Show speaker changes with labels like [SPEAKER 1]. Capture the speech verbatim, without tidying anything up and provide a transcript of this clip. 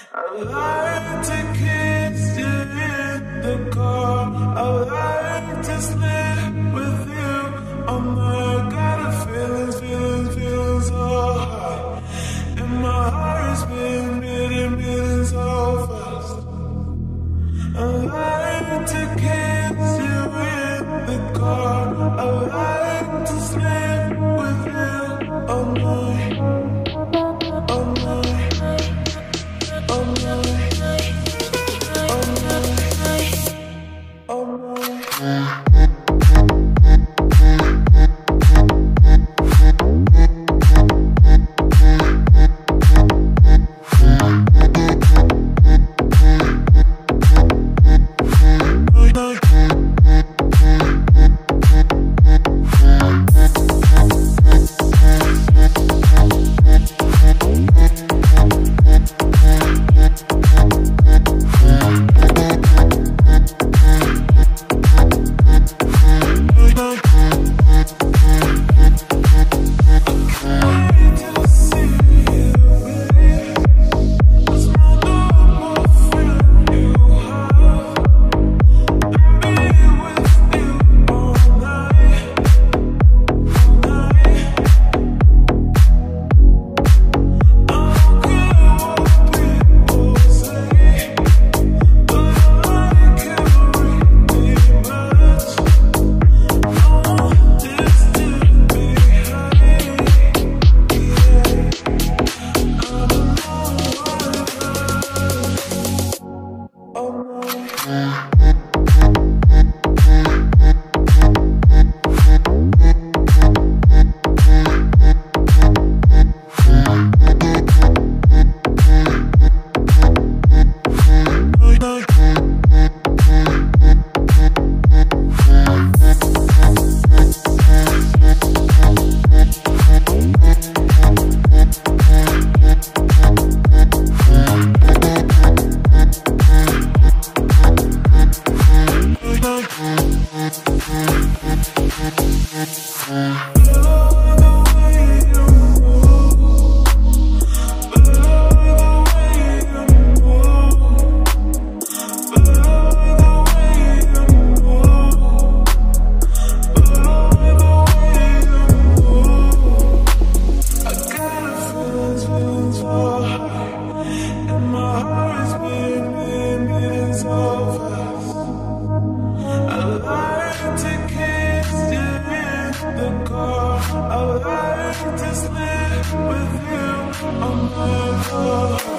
[SPEAKER 1] I like to kiss you in the car. I like to sleep with you. Oh my God, I feelings, feelings, feelings so high. And my heart is beating, beating, beating so fast. I like to kiss you in the car. I like to sleep with you. Oh my. I like to sleep with you on my floor.